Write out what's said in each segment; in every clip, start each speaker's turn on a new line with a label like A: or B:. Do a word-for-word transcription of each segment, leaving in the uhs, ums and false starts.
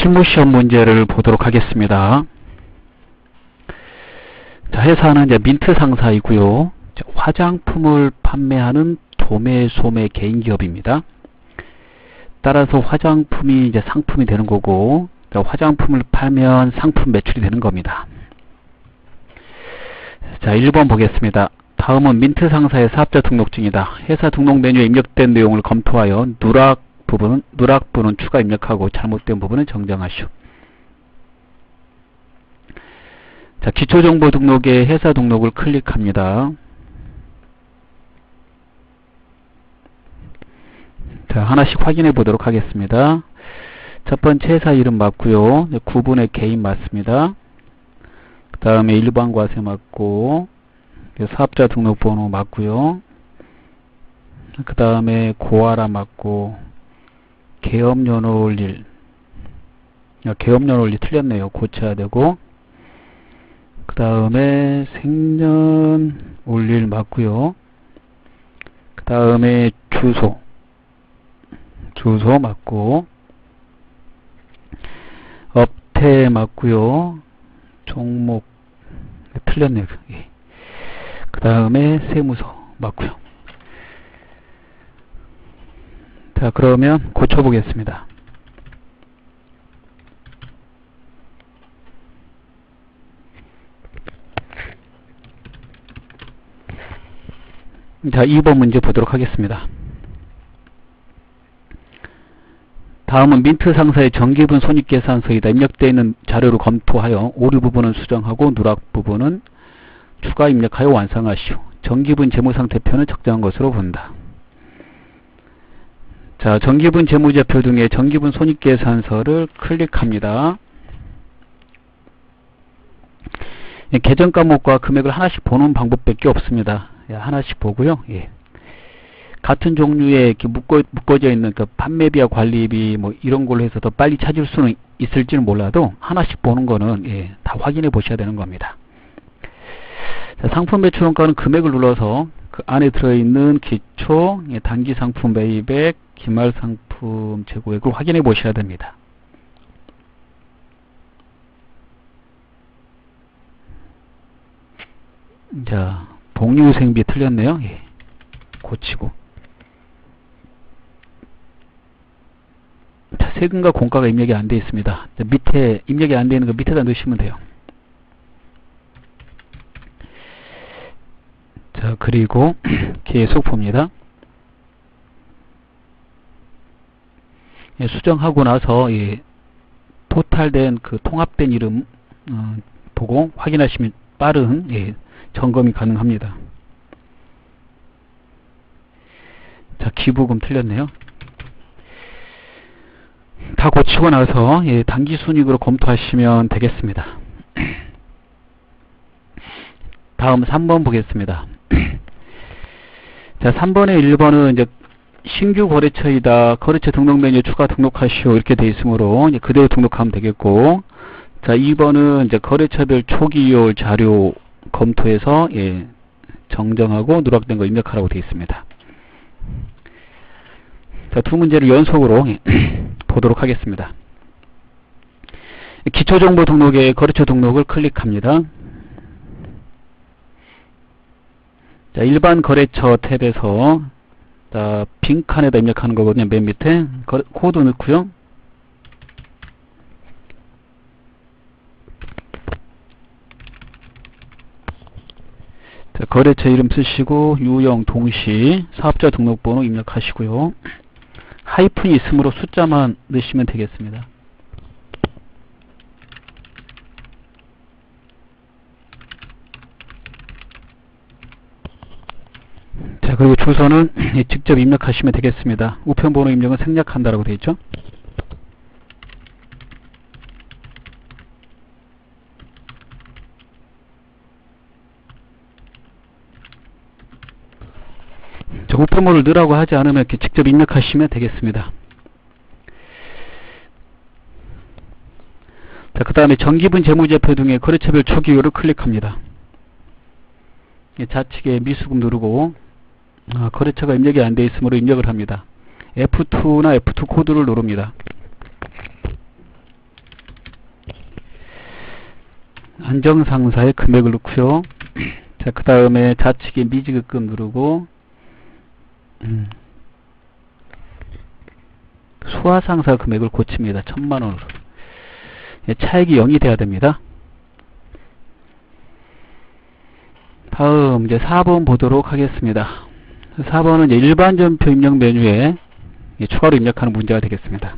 A: 실무시험 문제를 보도록 하겠습니다. 자, 회사는 이제 민트 상사이고요. 화장품을 판매하는 도매, 소매 개인 기업입니다. 따라서 화장품이 이제 상품이 되는 거고, 화장품을 팔면 상품 매출이 되는 겁니다. 자, 일 번 보겠습니다. 다음은 민트 상사의 사업자 등록증이다. 회사 등록 메뉴에 입력된 내용을 검토하여 누락 부분은, 누락부는 추가 입력하고 잘못된 부분은 정정하시오. 자, 기초정보 등록에 회사 등록을 클릭합니다. 자, 하나씩 확인해 보도록 하겠습니다. 첫 번째 회사 이름 맞고요. 구분의 개인 맞습니다. 그 다음에 일반 과세 맞고, 사업자 등록번호 맞고요. 그 다음에 고아라 맞고, 계엄연월일, 계엄연월일 틀렸네요. 고쳐야 되고, 그 다음에 생년월일 맞고요. 그 다음에 주소, 주소 맞고, 업태 맞고요. 종목 틀렸네요. 그 다음에 세무서 맞고요. 자, 그러면 고쳐보겠습니다. 자, 이 번 문제 보도록 하겠습니다. 다음은 민트 상사의 정기분 손익계산서이다. 입력되어 있는 자료를 검토하여 오류 부분은 수정하고 누락 부분은 추가 입력하여 완성하시오. 정기분 재무상태표는 적정한 것으로 본다. 자, 정기분 재무제표 등의 정기분 손익계산서를 클릭합니다. 계정 과목과 금액을 하나씩 보는 방법밖에 없습니다. 하나씩 보고요. 예. 같은 종류의 이렇게 묶어, 묶어져 있는 그 판매비와 관리비 뭐 이런 걸로 해서 더 빨리 찾을 수는 있을지는 몰라도 하나씩 보는 거는 예, 다 확인해 보셔야 되는 겁니다. 자, 상품 매출원가는 금액을 눌러서 그 안에 들어있는 기초, 예, 단기 상품 매입액, 기말 상품 재고액을 확인해 보셔야 됩니다. 자, 복리후생비 틀렸네요. 예, 고치고. 자, 세금과 공과가 입력이 안 되어 있습니다. 자, 밑에 입력이 안 되어 있는 거 밑에다 넣으시면 돼요. 자, 그리고 계속 봅니다. 예, 수정하고 나서 예, 토탈된 그 통합된 이름 어, 보고 확인하시면 빠른 예, 점검이 가능합니다. 자, 기부금 틀렸네요. 다 고치고 나서 예, 단기순이익으로 검토하시면 되겠습니다. 다음 삼 번 보겠습니다. 자, 삼 번에 일 번은 이제 신규 거래처이다. 거래처 등록 메뉴 추가 등록하시오. 이렇게 되어 있으므로 이제 그대로 등록하면 되겠고, 자, 이 번은 이제 거래처별 초기 이율 자료 검토해서 예, 정정하고 누락된 거 입력하라고 되어 있습니다. 자, 두 문제를 연속으로 예, 보도록 하겠습니다. 기초정보 등록에 거래처 등록을 클릭합니다. 자, 일반 거래처 탭에서 자, 빈칸에다 입력하는 거거든요. 맨 밑에 거, 코드 넣고요. 자, 거래처 이름 쓰시고 유형 동시 사업자 등록번호 입력하시고요. 하이픈이 있으므로 숫자만 넣으시면 되겠습니다. 자, 그리고 주소는 직접 입력하시면 되겠습니다. 우편번호 입력은 생략한다라고 되어 있죠. 자, 우편번호를 넣으라고 하지 않으면 이렇게 직접 입력하시면 되겠습니다. 자, 그 다음에 정기분 재무제표 등의 거래처별 초기율을 클릭합니다. 좌측에 미수금 누르고 아, 거래처가 입력이 안 되어 있으므로 입력을 합니다. 에프 투나 에프 투 코드를 누릅니다. 안정상사의 금액을 넣고요. 자, 그 다음에 좌측에 미지급금 누르고, 음, 수화상사 금액을 고칩니다. 천만 원으로. 예, 차액이 영이 돼야 됩니다. 다음 이제 사 번 보도록 하겠습니다. 사 번은 이제 일반 전표 입력 메뉴에 추가로 입력하는 문제가 되겠습니다.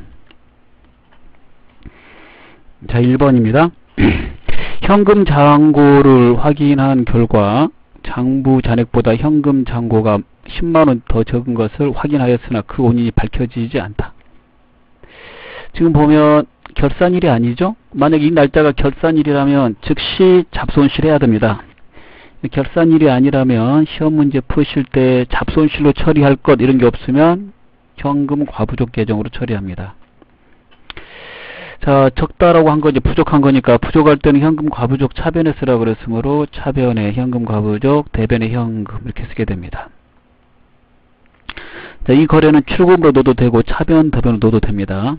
A: 자, 일 번입니다. 현금 잔고를 확인한 결과 장부 잔액보다 현금 잔고가 십만 원 더 적은 것을 확인하였으나 그 원인이 밝혀지지 않다. 지금 보면 결산일이 아니죠? 만약 이 날짜가 결산일이라면 즉시 잡손실해야 됩니다. 결산일이 아니라면 시험 문제 푸실 때 잡손실로 처리할 것 이런 게 없으면 현금 과부족 계정으로 처리합니다. 자, 적다라고 한 거 이제 부족한 거니까 부족할 때는 현금 과부족 차변에 쓰라고 그랬으므로 차변에 현금 과부족, 대변에 현금 이렇게 쓰게 됩니다. 자, 이 거래는 출금으로 넣어도 되고 차변, 대변으로 넣어도 됩니다.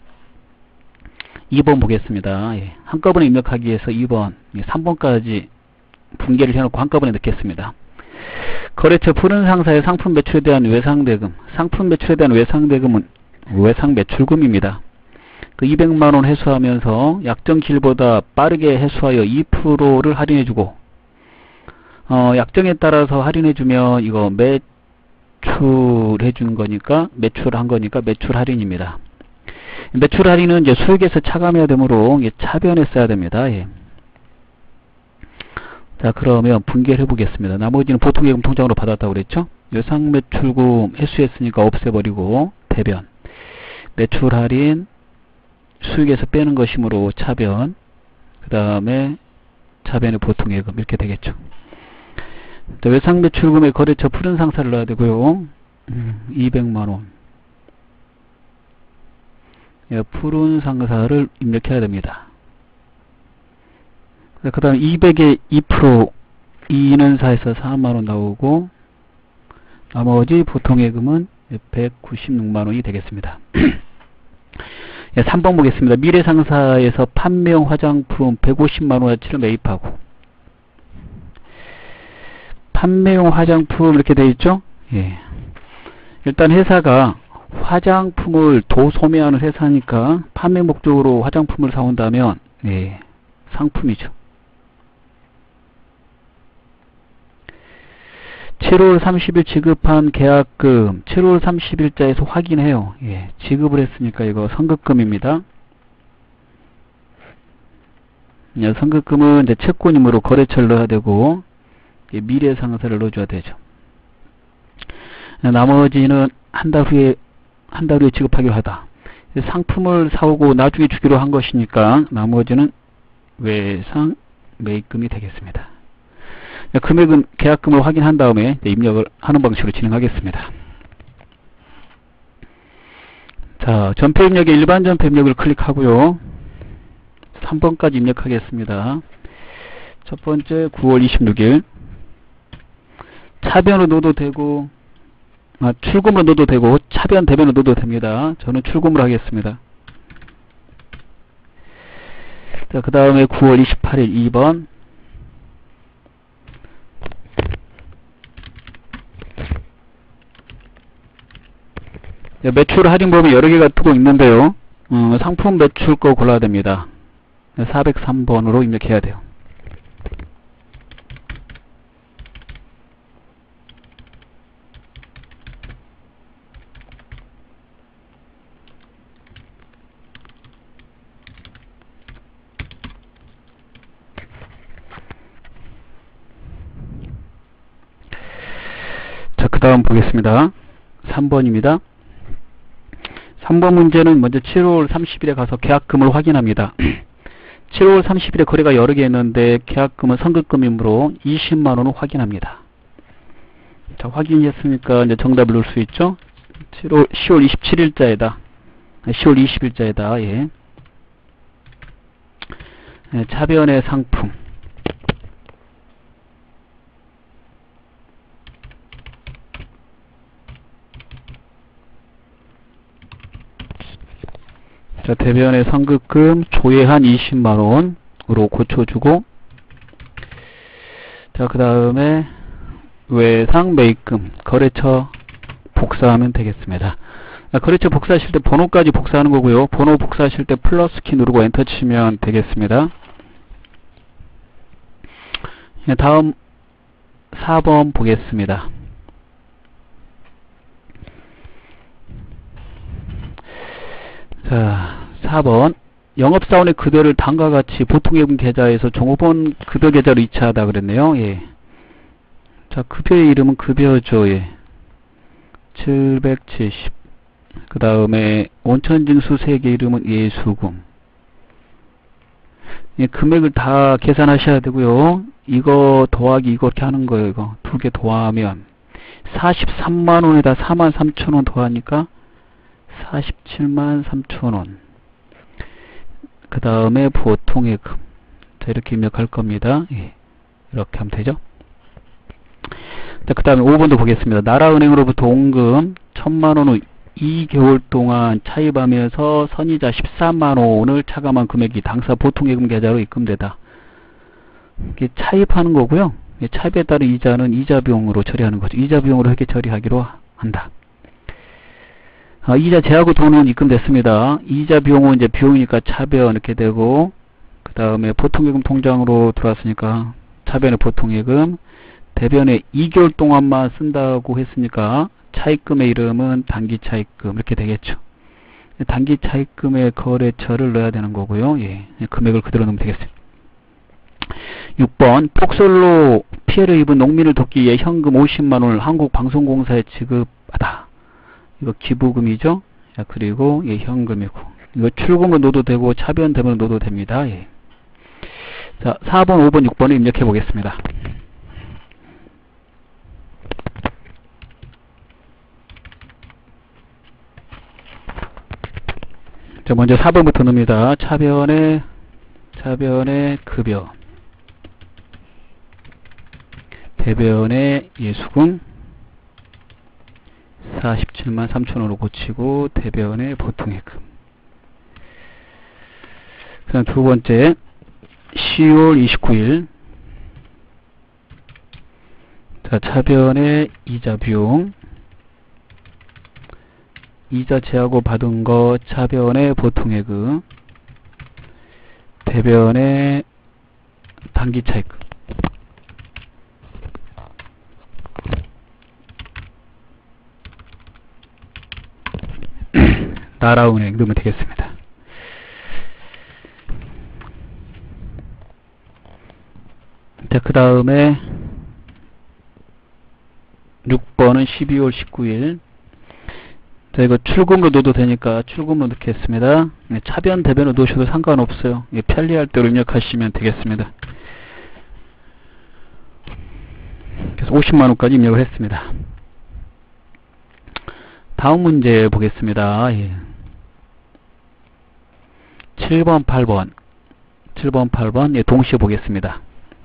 A: 이 번 보겠습니다. 예. 한꺼번에 입력하기 위해서 이 번, 삼 번까지 분개를 해놓고 한꺼번에 넣겠습니다. 거래처 푸른 상사의 상품 매출에 대한 외상대금, 상품 매출에 대한 외상대금은 외상 매출금입니다. 그 이백만 원 회수하면서 약정기일보다 빠르게 회수하여 이 퍼센트를 할인해주고, 어, 약정에 따라서 할인해주면 이거 매출해준 거니까, 매출한 거니까 매출 할인입니다. 매출 할인은 이제 수익에서 차감해야 되므로 차변에 써야 됩니다. 예. 자, 그러면 분개를 해보겠습니다. 나머지는 보통예금 통장으로 받았다고 그랬죠? 외상 매출금 회수했으니까 없애버리고 대변, 매출 할인 수익에서 빼는 것이므로 차변, 그 다음에 차변의 보통예금 이렇게 되겠죠. 자, 외상 매출금의 거래처 푸른 상사를 넣어야 되고요. 음, 이백만 원. 예, 푸른 상사를 입력해야 됩니다. 그 다음에 이백에 이 퍼센트 이인은사에서 사만 원 나오고 나머지 보통예금은 백구십육만 원이 되겠습니다. 예, 삼 번 보겠습니다. 미래상사에서 판매용 화장품 백오십만 원어치를 매입하고, 판매용 화장품 이렇게 되어 있죠? 예. 일단 회사가 화장품을 도소매하는 회사니까 판매 목적으로 화장품을 사온다면 예, 상품이죠. 칠월 삼십일 지급한 계약금 칠월 삼십일자에서 확인해요. 예, 지급을 했으니까 이거 선급금입니다. 예, 선급금은 이제 채권이므로 거래처를 넣어야 되고 예, 미래상사를 넣어줘야 되죠. 예, 나머지는 한 달 후에 한 달 후에 지급하기로 하다. 상품을 사오고 나중에 주기로 한 것이니까 나머지는 외상 매입금이 되겠습니다. 금액은 계약금을 확인한 다음에 입력을 하는 방식으로 진행하겠습니다. 자, 전표 입력에 일반 전표 입력을 클릭하고요. 삼 번까지 입력하겠습니다. 첫 번째 구월 이십육일. 차변으로 넣어도 되고 아, 출금으로 넣어도 되고 차변 대변으로 넣어도 됩니다. 저는 출금으로 하겠습니다. 자, 그 다음에 구월 이십팔일 이 번. 매출 할인 범위 여러 개가 뜨고 있는데요. 어, 상품 매출 거 골라야 됩니다. 사백삼 번으로 입력해야 돼요. 자, 그 다음 보겠습니다. 삼 번입니다. 삼 번 문제는 먼저 칠월 삼십일에 가서 계약금을 확인합니다. 칠월 삼십일에 거래가 여러 개 있는데 계약금은 선급금이므로 이십만 원을 확인합니다. 자, 확인했으니까 이제 정답을 넣을 수 있죠. 칠월, 시월 이십칠일자에다, 시월 이십일자에다, 예. 예, 차변의 상품. 자, 대변의 선급금 조회한 이십만 원으로 고쳐주고 자, 그 다음에 외상 매입금 거래처 복사하면 되겠습니다. 자, 거래처 복사하실 때 번호까지 복사하는 거고요. 번호 복사하실 때 플러스 키 누르고 엔터 치면 되겠습니다. 다음 사 번 보겠습니다. 자, 사 번 영업사원의 급여를 다음과 같이 보통예금 계좌에서 종업원 급여 계좌로 이체하다 그랬네요. 예. 자, 급여의 이름은 급여죠. 예. 칠백칠십. 그 다음에 원천징수 세계 이름은 예수금. 예, 금액을 다 계산하셔야 되고요. 이거 더하기 이거 이렇게 하는 거예요. 이거 두 개 더하면 사십삼만 원에다 사만 삼천 원 더하니까 사십칠만 삼천 원. 그 다음에 보통예금. 자, 이렇게 입력할 겁니다. 예, 이렇게 하면 되죠. 자, 그 다음에 오 번도 보겠습니다. 나라은행으로부터 원금 천만 원 후 이 개월 동안 차입하면서 선이자 십삼만 원을 차감한 금액이 당사 보통예금 계좌로 입금되다. 이게 차입하는 거고요. 차입에 따른 이자는 이자 비용으로 처리하는 거죠. 이자 비용으로 회계 처리하기로 한다. 아, 이자 제하고 돈은 입금됐습니다. 이자 비용은 이제 비용이니까 차변 이렇게 되고, 그 다음에 보통예금 통장으로 들어왔으니까 차변의 보통예금, 대변에 이 개월 동안만 쓴다고 했으니까 차입금의 이름은 단기 차입금 이렇게 되겠죠. 단기 차입금의 거래처를 넣어야 되는 거고요. 예, 금액을 그대로 넣으면 되겠습니다. 육 번 폭설로 피해를 입은 농민을 돕기 위해 현금 오십만 원을 한국방송공사에 지급하다. 이거 기부금이죠. 자, 그리고 예, 현금이고 이거 출금으로 넣어도 되고 차변 대변으로 넣어도 됩니다. 예. 자, 사 번, 오 번, 육 번을 입력해 보겠습니다. 자, 먼저 사 번부터 넣습니다. 차변의 차변의 급여, 대변의 예수금 사십칠만 삼천 원으로 고치고 대변의 보통예금. 그 다음 두 번째 시월 이십구 일 자, 차변의 이자 비용, 이자 제하고 받은 거 차변의 보통예금, 대변의 단기 차입금. 나라은행 넣으면 되겠습니다. 자, 그 다음에 육 번은 십이월 십구일. 자, 이거 출금으로 넣어도 되니까 출금으로 넣겠습니다. 네, 차변, 대변으로 넣으셔도 상관없어요. 예, 편리할 대로 입력하시면 되겠습니다. 그래서 오십만 원까지 입력을 했습니다. 다음 문제 보겠습니다. 예. 칠 번, 팔 번. 칠 번, 팔 번. 예, 동시에 보겠습니다.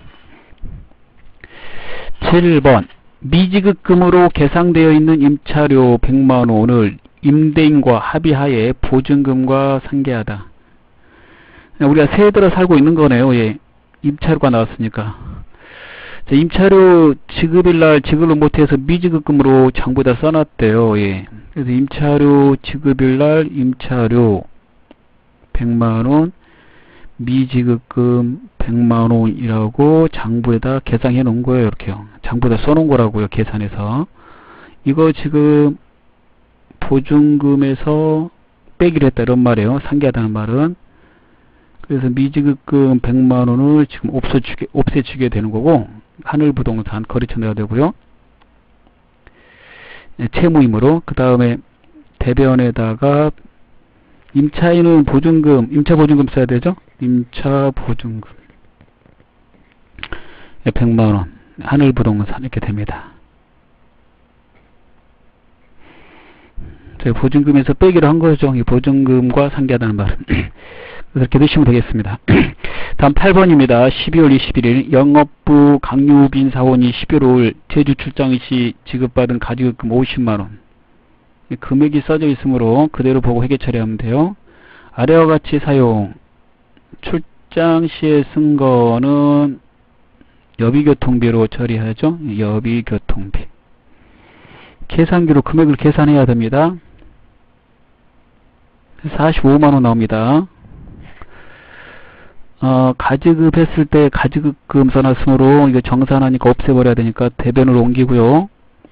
A: 칠 번. 미지급금으로 계상되어 있는 임차료 백만 원을 임대인과 합의하에 보증금과 상계하다. 우리가 새해 들어 살고 있는 거네요. 예. 임차료가 나왔으니까. 자, 임차료 지급일날 지급을 못해서 미지급금으로 장부에다 써놨대요. 예. 그래서 임차료 지급일날 임차료 백만 원, 미지급금 백만 원이라고 장부에다 계상해 놓은 거예요. 이렇게요. 장부에다 써놓은 거라고요. 계산해서. 이거 지금 보증금에서 빼기로 했다 이런 말이에요. 상계하다는 말은. 그래서 미지급금 백만 원을 지금 없애주게, 없애주게 되는 거고, 하늘부동산 거래처 넣어야 되고요. 네, 채무임으로. 그 다음에 대변에다가 임차인은 보증금, 임차보증금 써야 되죠? 임차보증금. 네, 백만 원. 하늘부동산 이렇게 됩니다. 저희 보증금에서 빼기로 한 거죠. 이 보증금과 상계하다는 말은. 그렇게 넣으시면 되겠습니다. 다음 팔 번입니다. 십이월 이십일일 영업부 강유빈 사원이 십일 오일 제주 출장 시 지급받은 가지급금 오십만 원. 금액이 써져 있으므로 그대로 보고 회계 처리하면 돼요. 아래와 같이 사용. 출장 시에 쓴 거는 여비교통비로 처리하죠. 여비교통비. 계산기로 금액을 계산해야 됩니다. 사십오만 원 나옵니다. 어, 가지급 했을 때 가지급금 써놨으므로 이거 정산하니까 없애버려야 되니까 대변으로 옮기고요.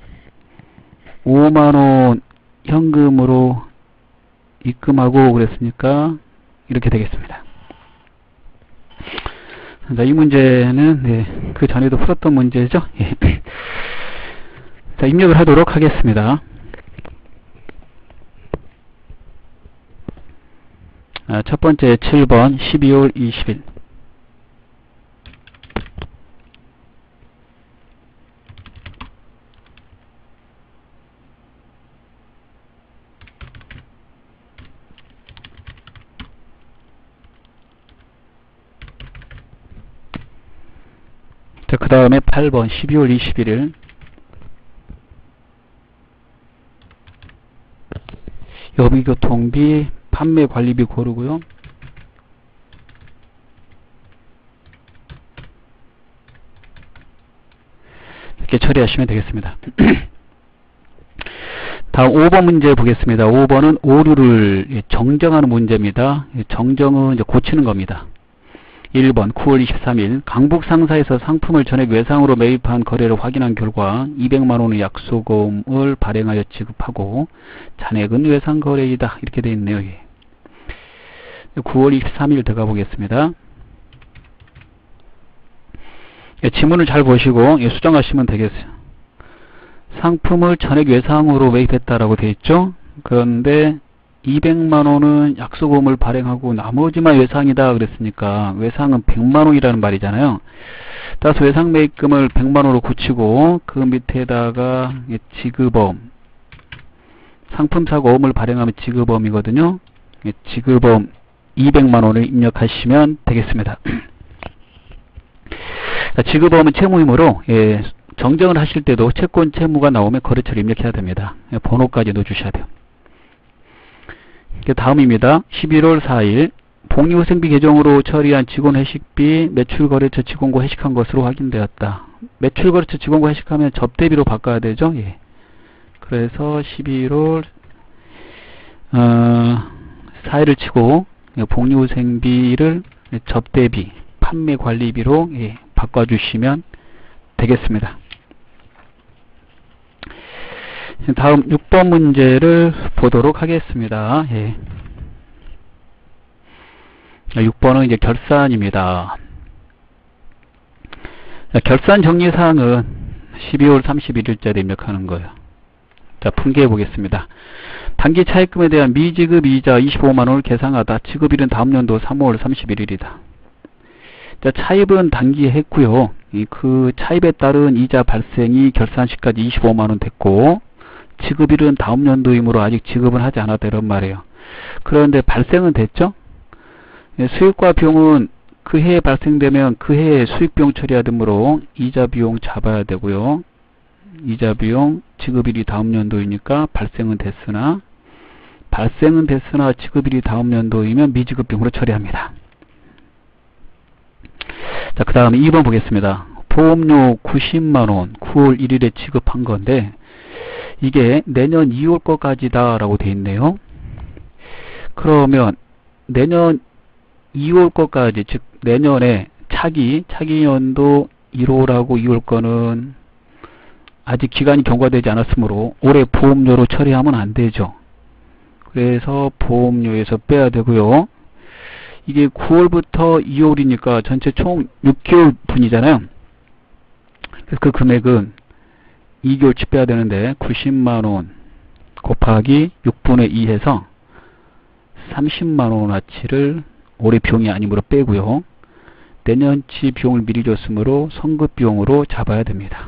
A: 오만 원 현금으로 입금하고 그랬으니까 이렇게 되겠습니다. 자, 이 문제는 네, 그 전에도 풀었던 문제죠. 예. 자, 입력을 하도록 하겠습니다. 아, 첫 번째 칠 번 십이월 이십일. 자, 그 다음에 팔 번 십이월 이십일 일. 여비교통비, 판매관리비 고르고요. 이렇게 처리하시면 되겠습니다. 다음 오 번 문제 보겠습니다. 오 번은 오류를 정정하는 문제입니다. 정정은 이제 고치는 겁니다. 일 번 구월 이십삼일 강북 상사에서 상품을 전액 외상으로 매입한 거래를 확인한 결과 이백만 원의 약소금을 발행하여 지급하고 잔액은 외상 거래이다. 이렇게 되어 있네요. 예. 구월 이십삼일 들어가 보겠습니다. 예, 지문을 잘 보시고 예, 수정하시면 되겠어요. 상품을 전액 외상으로 매입했다라고 되어 있죠. 그런데 이백만 원은 약소금을 발행하고 나머지만 외상이다 그랬으니까 외상은 백만 원이라는 말이잖아요. 따라서 외상 매입금을 백만 원으로 고치고 그 밑에다가 지급엄, 상품 사고 엄을 발행하면 지급엄이거든요. 지급엄 이백만 원을 입력하시면 되겠습니다. 자, 지급엄은 채무이므로 예, 정정을 하실 때도 채권 채무가 나오면 거래처를 입력해야 됩니다. 예, 번호까지 넣어주셔야 돼요. 다음입니다. 십일월 사일 복리후생비 계정으로 처리한 직원 회식비 매출거래처 직원과 회식한 것으로 확인되었다. 매출거래처 직원과 회식하면 접대비로 바꿔야 되죠. 예. 그래서 십일월 어, 사일을 치고 복리후생비를 접대비, 판매관리비로 예, 바꿔주시면 되겠습니다. 다음 육 번 문제를 보도록 하겠습니다. 예. 육 번은 이제 결산입니다. 결산 정리사항은 십이월 삼십일일자에 입력하는 거예요. 자, 분개해 보겠습니다. 단기 차입금에 대한 미지급 이자 이십오만 원을 계상하다. 지급일은 다음 연도 삼월 삼십일일이다. 자, 차입은 단기에 했고요. 그 차입에 따른 이자 발생이 결산시까지 이십오만 원 됐고 지급일은 다음 연도이므로 아직 지급은 하지 않았다 이런 말이에요. 그런데 발생은 됐죠? 수익과 비용은 그 해에 발생되면 그 해에 수익 비용 처리해야 되므로 이자 비용 잡아야 되고요. 이자 비용 지급일이 다음 연도이니까 발생은 됐으나 발생은 됐으나 지급일이 다음 연도이면 미지급 비용으로 처리합니다. 자, 그 다음에 이 번 보겠습니다. 보험료 구십만 원 구월 일일에 지급한 건데 이게 내년 이월 거까지다 라고 되어 있네요. 그러면 내년 이월 거까지, 즉 내년에 차기, 차기 연도 일월하고 이월 거는 아직 기간이 경과되지 않았으므로 올해 보험료로 처리하면 안 되죠. 그래서 보험료에서 빼야 되고요. 이게 구월부터 이월이니까 전체 총 육 개월 분이잖아요. 그래서 그 금액은 이 개월치 빼야 되는데 구십만 원 곱하기 육분의 이 해서 삼십만 원어치를 올해 비용이 아니므로 빼고요. 내년치 비용을 미리 줬으므로 선급 비용으로 잡아야 됩니다.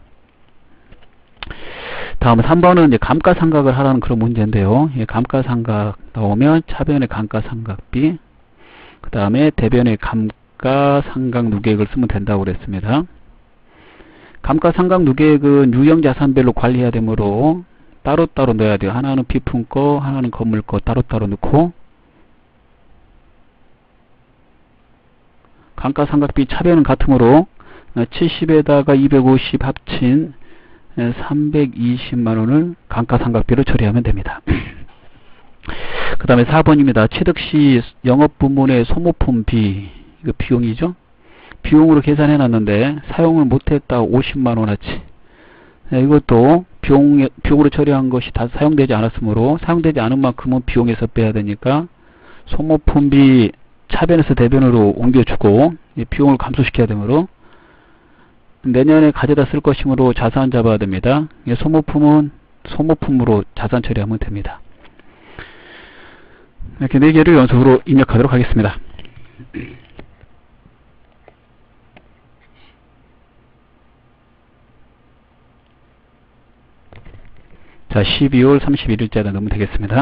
A: 다음 삼 번은 이제 감가상각을 하라는 그런 문제인데요. 예, 감가상각 나오면 차변의 감가상각비, 그 다음에 대변의 감가상각 누계액을 쓰면 된다고 그랬습니다. 감가상각 누계액은 유형자산별로 관리해야 되므로 따로따로 넣어야 돼요. 하나는 비품 거, 하나는 건물 거 따로따로 넣고, 감가상각비 차변은 같으므로 칠십에다가 이백오십 합친 삼백이십만 원을 감가상각비로 처리하면 됩니다. 그 다음에 사 번입니다. 취득시 영업부문의 소모품비, 이거 비용이죠. 비용으로 계산해 놨는데 사용을 못했다 오십만 원어치. 이것도 비용, 비용으로 처리한 것이 다 사용되지 않았으므로 사용되지 않은 만큼은 비용에서 빼야 되니까 소모품비 차변에서 대변으로 옮겨주고 비용을 감소시켜야 되므로 내년에 가져다 쓸 것이므로 자산 잡아야 됩니다. 소모품은 소모품으로 자산 처리하면 됩니다. 이렇게 네 개를 연속으로 입력하도록 하겠습니다. 자, 십이월 삼십일일자로 넣으면 되겠습니다.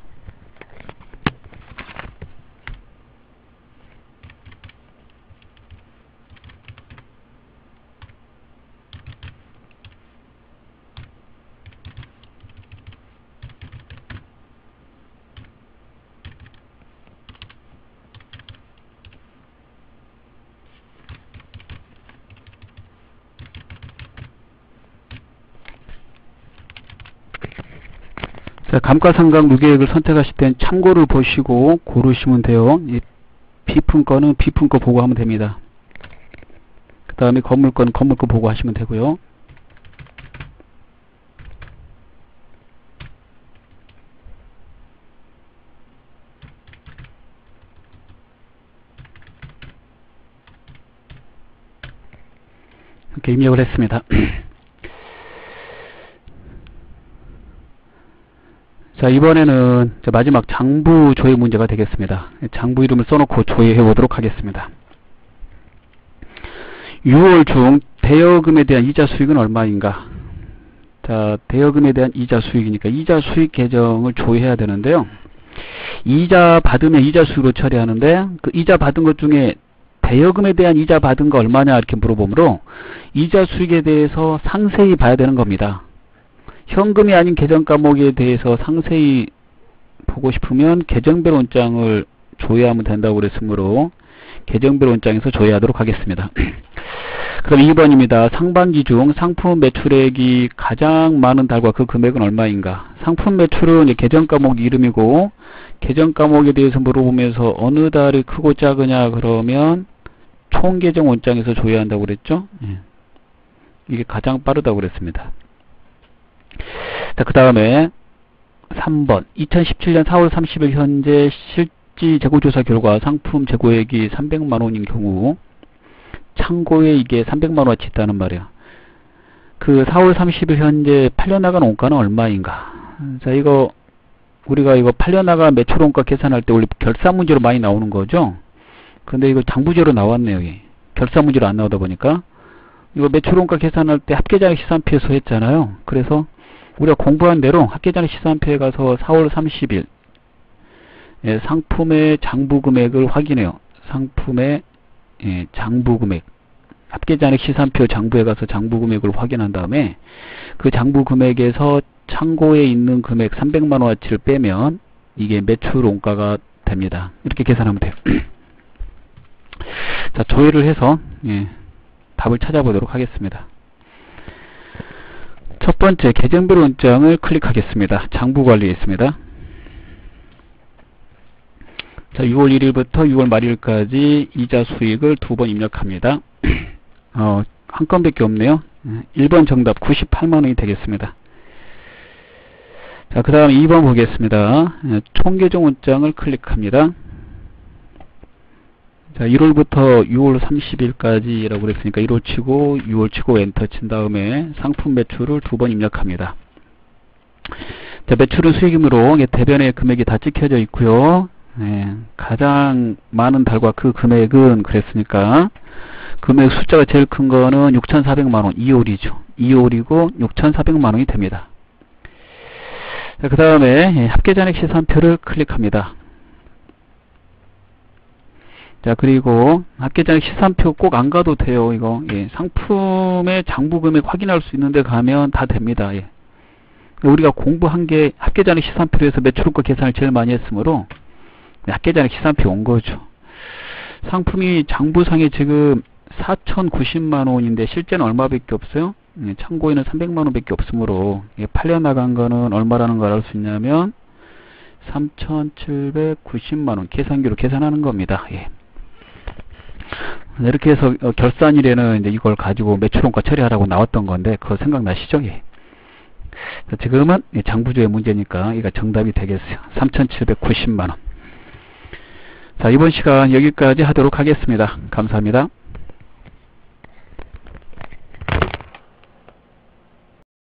A: 자, 감가상각 누계액을 선택하실 땐 참고를 보시고 고르시면 돼요. 이 비품 거는 비품 거 보고 하면 됩니다. 그 다음에 건물 거는 건물 거 보고 하시면 되고요. 이렇게 입력을 했습니다. 자, 이번에는 마지막 장부 조회 문제가 되겠습니다. 장부 이름을 써놓고 조회해 보도록 하겠습니다. 유월 중 대여금에 대한 이자 수익은 얼마인가? 자, 대여금에 대한 이자 수익이니까 이자 수익 계정을 조회해야 되는데요. 이자 받으면 이자 수익으로 처리하는데 그 이자 받은 것 중에 대여금에 대한 이자 받은 거 얼마냐 이렇게 물어보므로 이자 수익에 대해서 상세히 봐야 되는 겁니다. 현금이 아닌 계정 과목에 대해서 상세히 보고 싶으면 계정별 원장을 조회하면 된다고 그랬으므로 계정별 원장에서 조회하도록 하겠습니다. 그럼 이 번입니다. 상반기 중 상품 매출액이 가장 많은 달과 그 금액은 얼마인가? 상품 매출은 이제 계정 과목 이름이고 계정 과목에 대해서 물어보면서 어느 달이 크고 작으냐 그러면 총 계정 원장에서 조회한다고 그랬죠? 예. 이게 가장 빠르다고 그랬습니다. 자, 그 다음에 삼 번 이천십칠년 사월 삼십일 현재 실지 재고조사 결과 상품 재고액이 삼백만 원인 경우 창고에 이게 삼백만 원어치 있다는 말이야. 그 사월 삼십일 현재 팔려나간 원가는 얼마인가? 자, 이거 우리가 이거 팔려나간 매출 원가 계산할 때 원래 결산 문제로 많이 나오는 거죠. 근데 이거 장부제로 나왔네요. 여기. 결산 문제로 안 나오다 보니까 이거 매출 원가 계산할 때 합계장액 시산표에서 했잖아요. 그래서 우리가 공부한 대로 합계장액 시산표에 가서 사월 삼십일 예, 상품의 장부금액을 확인해요. 상품의 예, 장부금액 합계장액 시산표 장부에 가서 장부금액을 확인한 다음에 그 장부금액에서 창고에 있는 금액 삼백만 원어치를 빼면 이게 매출 원가가 됩니다. 이렇게 계산하면 돼요. 자, 조회를 해서 예, 답을 찾아보도록 하겠습니다. 첫 번째 계정별 원장을 클릭하겠습니다. 장부관리에 있습니다. 자, 유월 일일부터 유월 말일까지 이자 수익을 두 번 입력합니다. 어, 한 건밖에 없네요. 일 번 정답 구십팔만 원이 되겠습니다. 자, 그 다음 이 번 보겠습니다. 총계정 원장을 클릭합니다. 자, 일월부터 유월 삼십일까지 라고 그랬으니까 일월 치고 유월 치고 엔터 친 다음에 상품 매출을 두 번 입력합니다. 자, 매출은 수익이므로 대변에 금액이 다 찍혀져 있고요. 네, 가장 많은 달과 그 금액은 그랬으니까 금액 숫자가 제일 큰 거는 육천사백만 원, 이월이죠. 이월이고 육천사백만 원이 됩니다. 자, 그 다음에 합계잔액 시산표를 클릭합니다. 자, 그리고 합계장액 시산표 꼭 안 가도 돼요. 이거 예, 상품의 장부금액 확인할 수 있는데 가면 다 됩니다. 예. 우리가 공부한 게 합계장액 시산표에서 매출원가 계산을 제일 많이 했으므로 합계장액 시산표 온 거죠. 상품이 장부상에 지금 사천구십만 원인데 실제는 얼마밖에 없어요? 예, 참고에는 삼백만 원밖에 없으므로 예, 팔려나간 거는 얼마라는 걸 알 수 있냐면 삼천칠백구십만 원 계산기로 계산하는 겁니다. 예. 이렇게 해서 어, 결산일에는 이제 이걸 가지고 매출원가 처리하라고 나왔던 건데 그거 생각나시죠? 예. 지금은 장부조의 문제니까 이가 정답이 되겠어요. 삼천칠백구십만 원. 자, 이번 시간 여기까지 하도록 하겠습니다. 감사합니다.